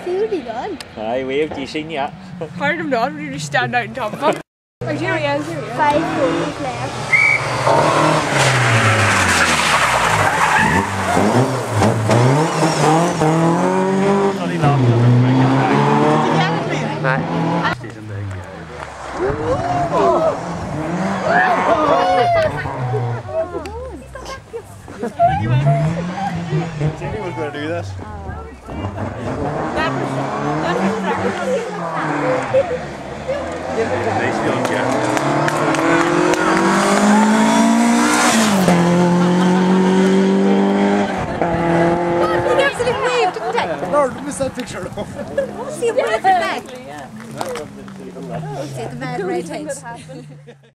Beauty done. Aye, wave to you seen yet? Hard of not really stand out in top of them. Right, here he is, here he is. 5 photos left. Sorry, no, Nei. Jenny was going to do this. Nice young girl. Lord, miss that picture though. See him wave it back. See the man right